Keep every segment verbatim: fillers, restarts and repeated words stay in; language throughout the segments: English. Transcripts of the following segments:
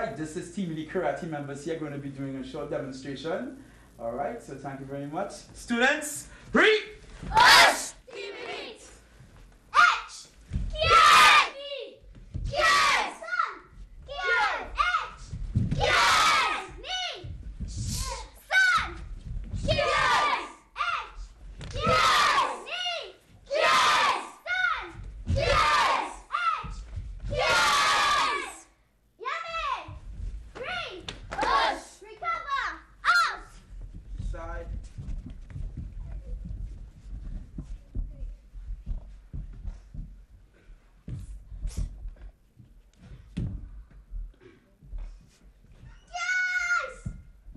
right, this is Team Lee Karate members here going to be doing a short demonstration. All right, so thank you very much. Students, read! Us! Team Elite! H! Yes! E! Yes! Sun! Yes! H! Yes! Knee! Sun! Yes! H! Yes! Knee! Yes! Sun! Yes! H! Yes! Yummy! Green! Us! Recover! Us! Side. Yes!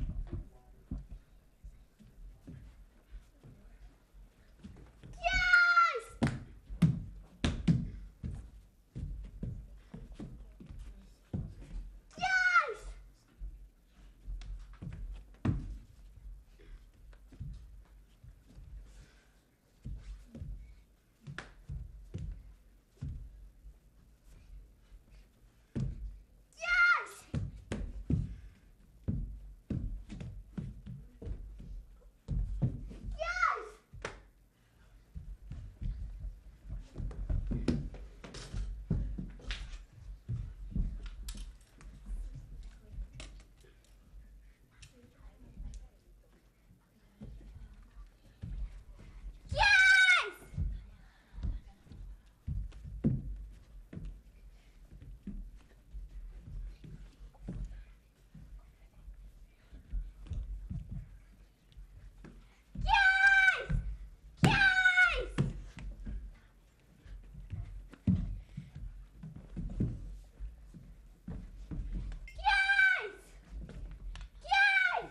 Yes! Yes! Yes! Yes! Yes! Yes! Yes! Yes! Yes!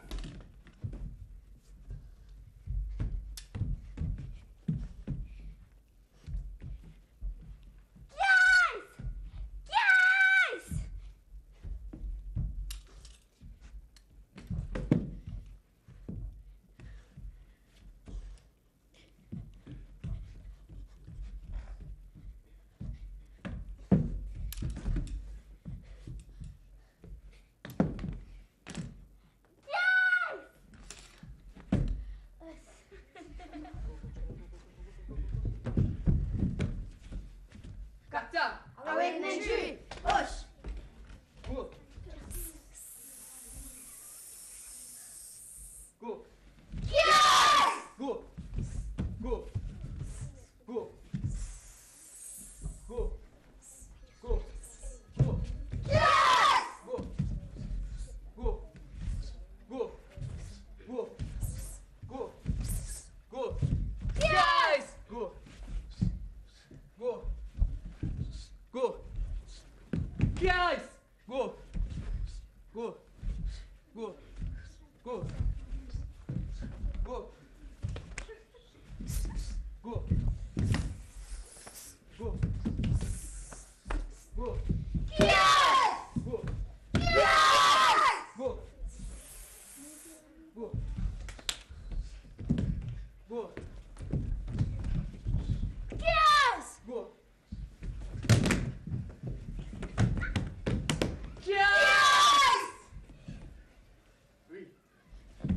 Yes! Yes! Captain, Awaken entry! Push! Go. Go. Yes! Go. Go. Go. Go. Go. Go. Yes! Go. Go. Go. Go. Go. Go. yes! Go. Go. Go. Yes! Go. Go. Go. Go. Go. Go. Go. Go. Yes! Go. Yes! Go. Go. Go. Yes! Go. Yes! Yes! Three.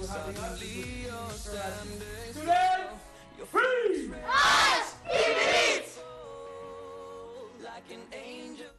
for having us. Students, free! Us! Even Like an angel.